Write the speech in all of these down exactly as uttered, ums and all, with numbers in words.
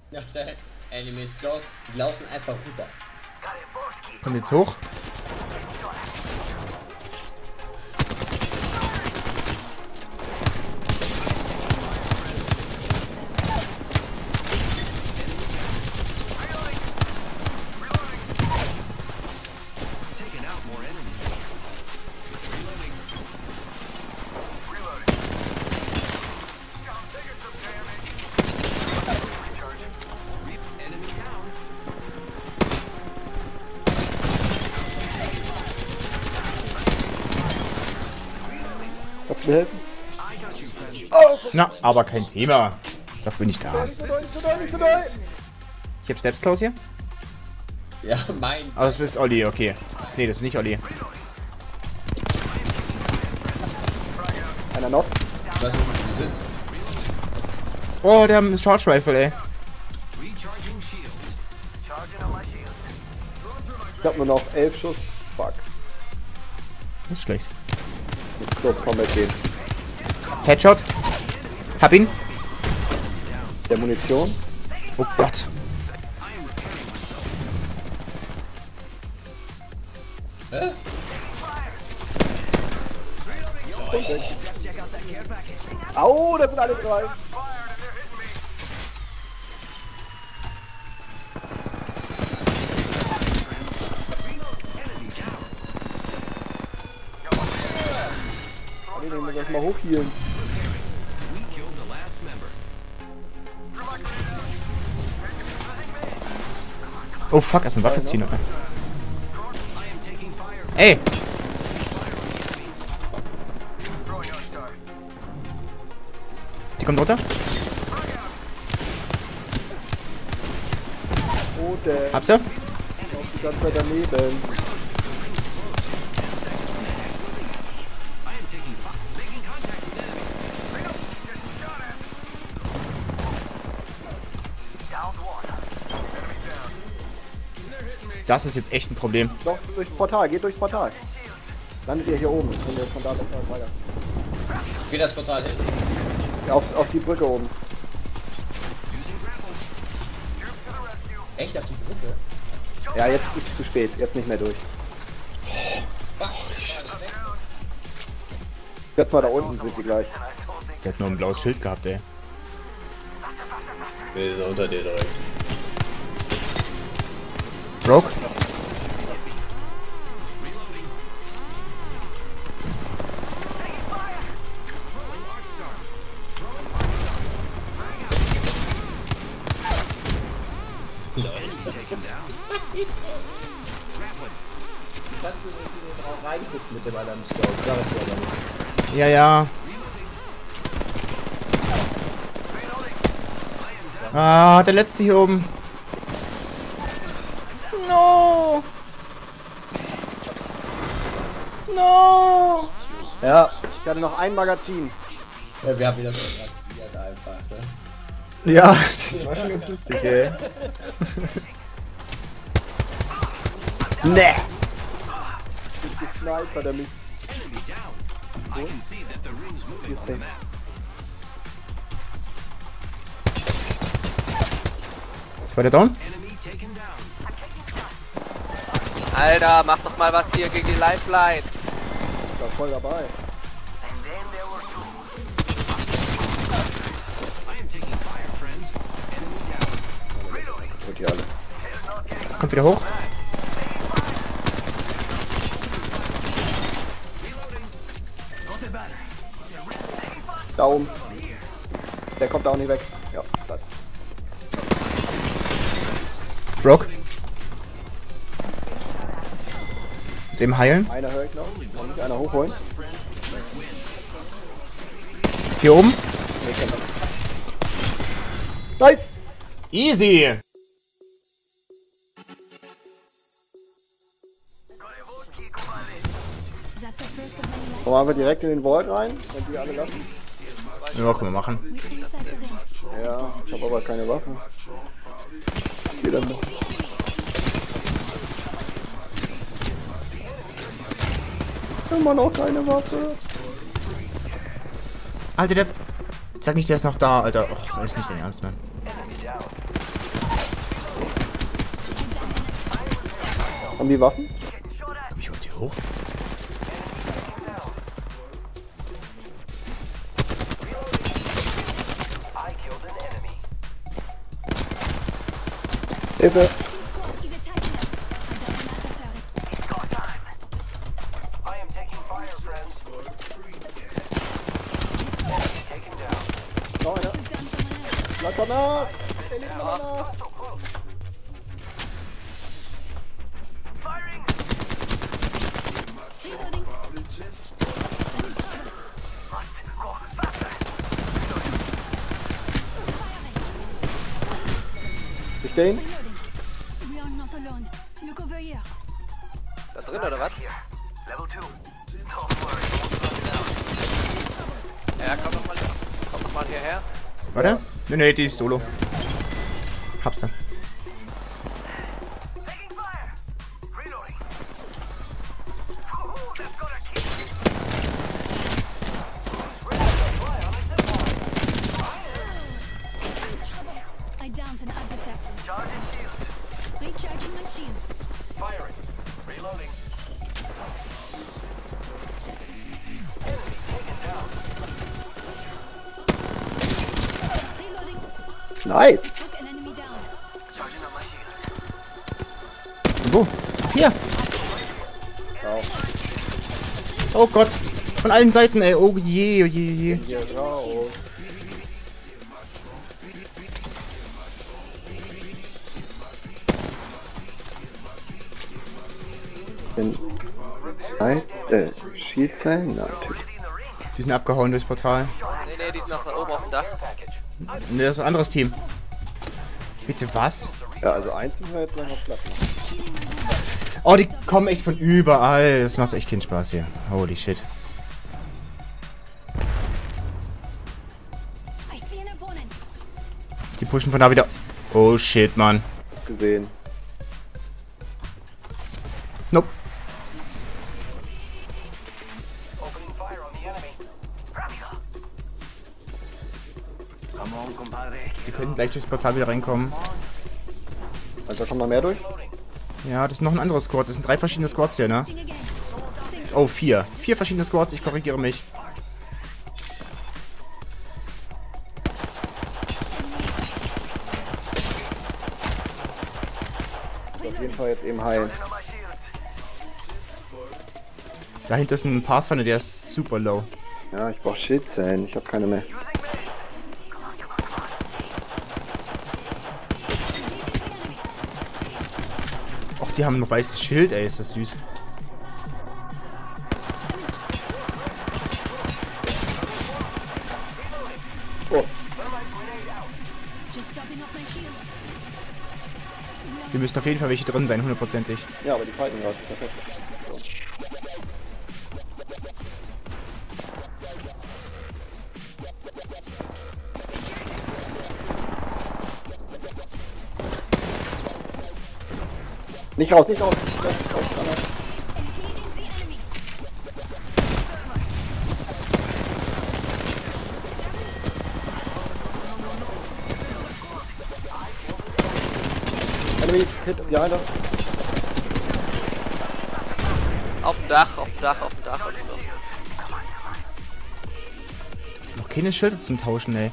Ja, der Enemies close. Die laufen einfach rüber. Kommt jetzt hoch. Kannst du mir helfen? Na, aber kein Thema. Dafür bin ich da. Nicht so doll, nicht so doll, nicht so doll. Ich hab Steps Klaus hier. Ja, mein. Aber das ist Olli, okay. Nee, das ist nicht Olli. Einer noch. Ich weiß nicht, wo die sind. Oh, der hat ein Charge Rifle, ey. Ich hab nur noch elf Schuss. Fuck. Das ist schlecht. Muss Close Combat gehen. Headshot. Hab ihn. Der Munition. Oh Gott. Hä? Und weg. Au, da sind alle drei. Ich muss erst mal hochhielen. Oh fuck, erstmal Waffe ziehen. Okay. Ey! Die kommt runter. Oh, der Hab sie? ist die ganze Zeit daneben. Das ist jetzt echt ein Problem. Doch, durchs Portal, geht durchs Portal. Landet ihr hier oben, könnt ihr von da besser weiter. Geht das Portal hin? Ja, auf, auf die Brücke oben. Echt auf die Brücke? Ja, jetzt ist es zu spät, jetzt nicht mehr durch. Jetzt mal da unten sind sie gleich. Der hat nur ein blaues Schild gehabt, ey. Wir sind unter dir direkt. Broke. Kannst du nicht in den Raum reingucken mit dem anderen Scout? Sag es dir aber nicht. Ja, ja. Ah, der letzte hier oben. No! No! Ja, ich hatte noch ein Magazin. Ja, wir haben wieder so rasiert einfach, ne? Ja, das war schon ganz lustig, ey. Ne! Ich bin gesniped, hat er mich. Gut. Hier ist safe. Zweiter Down. Alter, mach doch mal was hier gegen die Lifeline. Ich war voll dabei. Gut, hier alle. Kommt wieder hoch. Da oben. Der kommt da auch nicht weg. Ja, bleib. Broke. Muss eben heilen. Einer höre ich noch. Kann mich einer hochholen? Hier oben. Nice! Easy. Kommen wir direkt in den Vault rein, wenn die alle lassen. Ja, können wir machen. Ja, ich habe aber keine Waffen. Hier dann noch. Immer noch keine Waffe. Alter, der... Sag nicht, der ist noch da, Alter. Och, das ist nicht dein Ernst, Mann. Haben die Waffen? Komm ich heute hoch? Hilfe! Noch einer! Bleib danach! Er lebt noch danach! Ich den? Da drin oder was? Ja, komm doch mal, komm doch mal hierher. Warte? Ne, ne, die ist solo. Hab's da. Nice! Wo? Ach, hier! Oh Gott! Von allen Seiten, ey! Oh je, oh je, oh je. Hier raus! In... Nein, äh, Shieldzellen? Nein, natürlich. Die sind abgehauen durchs Portal. Nee, nee, die sind noch da oben auf dem Dach. Ne, das ist ein anderes Team. Bitte was? Ja, also eins müssen wir jetzt noch platt machen. Oh, die kommen echt von überall. Das macht echt keinen Spaß hier. Holy shit. Die pushen von da wieder. Oh shit, Mann. Gesehen. Nope. Die können gleich durchs Portal wieder reinkommen. Also da kommt noch mehr durch? Ja, das ist noch ein anderes Squad. Das sind drei verschiedene Squads hier, ne? Oh, vier. Vier verschiedene Squads. Ich korrigiere mich. Auf jeden Fall jetzt eben heilen. Dahinter ist ein Pathfinder, der ist super low. Ja, ich brauche Schildzellen. Ich habe keine mehr. Och, die haben ein weißes Schild, ey. Ist das süß. Oh, Wir müssen auf jeden Fall welche drin sein, hundertprozentig. ja, aber die fighten gerade. Perfekt. So. Nicht raus, nicht raus. Raus, raus, raus. Enemies, hit behind us. Auf dem Dach, auf dem Dach, auf dem Dach oder so. Noch keine Schilder zum Tauschen, ey.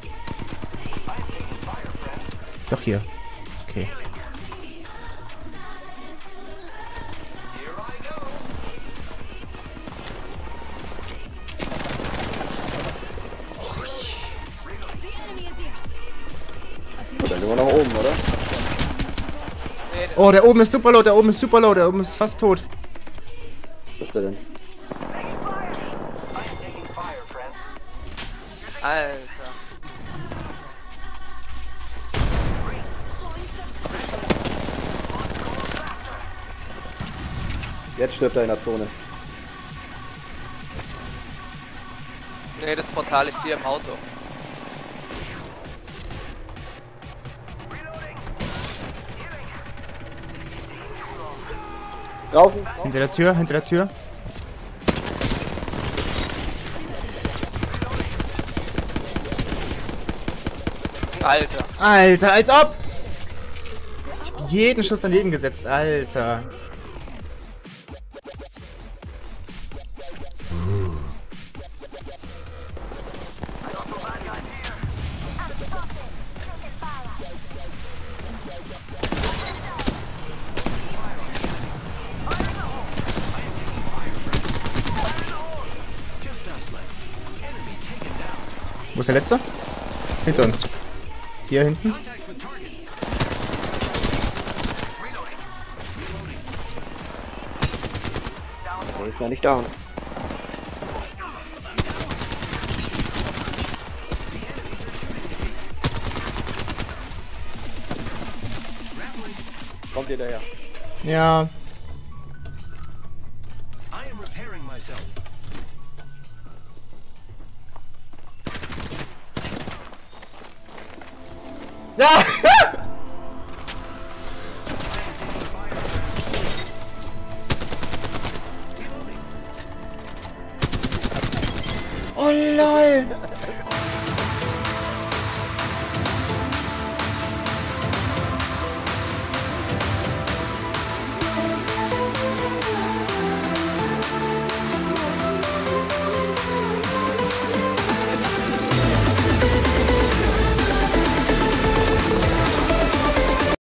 Doch hier. Okay. Gut, dann gehen wir nach oben, oder? Oh, der oben ist super low, der oben ist super low, der oben ist fast tot. Was ist der denn? Alter. Jetzt stirbt er in der Zone. Nee, das Portal ist hier im Auto. Draußen. Hinter der Tür, hinter der Tür. Alter. Alter, als ob! Ich hab jeden Schuss daneben gesetzt, Alter. ist der letzte? Hinter uns. Hier hinten. Der ist noch nicht down. Kommt ihr daher? Ja. Ja! Oh lol!